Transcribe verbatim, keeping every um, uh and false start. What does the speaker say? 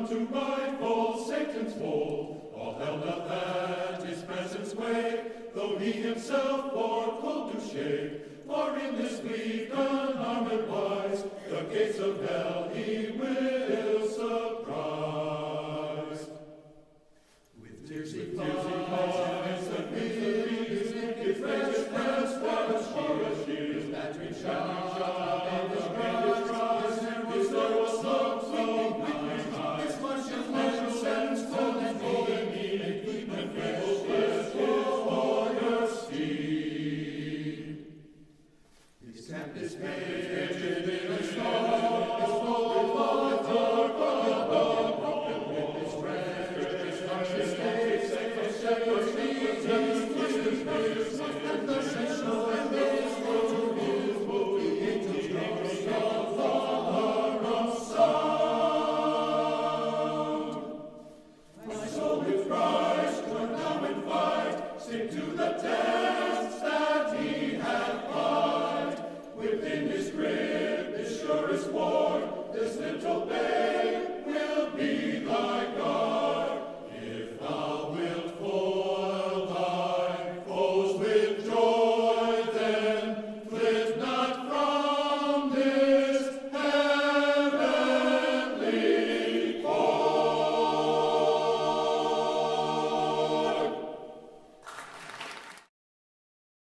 to rifle Satan's fold. All hell doth at his presence quake, though he himself for cold do shake. For in this weak unarmed wise, the gates of hell he will